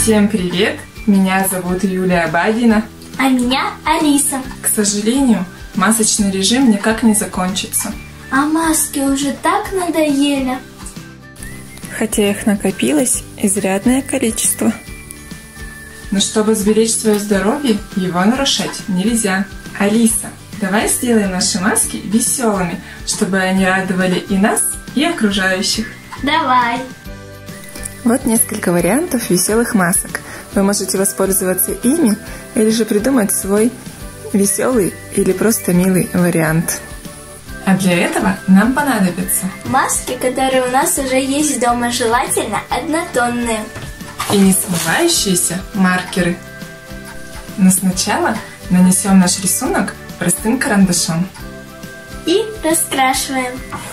Всем привет! Меня зовут Юлия Бадина. А меня Алиса. К сожалению, масочный режим никак не закончится. А маски уже так надоели. Хотя их накопилось изрядное количество. Но чтобы сберечь свое здоровье, его нарушать нельзя. Алиса, давай сделаем наши маски веселыми, чтобы они радовали и нас, и окружающих. Давай. Вот несколько вариантов веселых масок. Вы можете воспользоваться ими или же придумать свой веселый или просто милый вариант. А для этого нам понадобятся маски, которые у нас уже есть дома, желательно однотонные. И не смывающиеся маркеры. Но сначала нанесем наш рисунок простым карандашом. И раскрашиваем.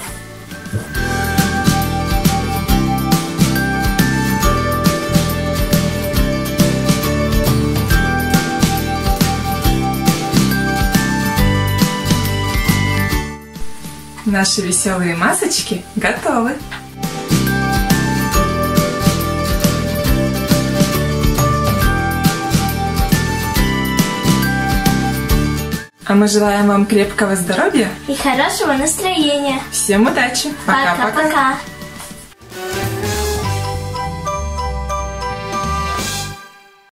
Наши веселые масочки готовы. А мы желаем вам крепкого здоровья и хорошего настроения. Всем удачи. Пока-пока.